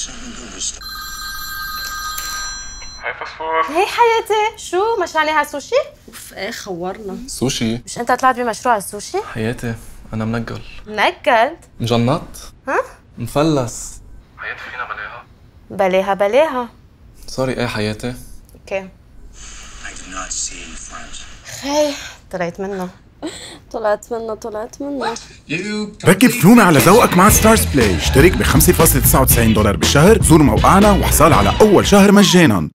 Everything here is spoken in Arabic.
هاي فوسفور. هي حياتي، شو مشاني هالسوشي؟ اوف ايه خورنا. سوشي؟ مش انت طلعت بمشروع السوشي؟ حياتي انا منقل. منقل؟ مجنط؟ ها؟ مفلس. حياتي فينا بلاها؟ بلاها بلاها. سوري ايه حياتي؟ اوكي. خي طلعت منه. طلعت منه. ركب فيومي على ذوقك مع ستارز بلاي. اشترك ب $5.99 بالشهر، زور موقعنا وحصل على أول شهر مجانا.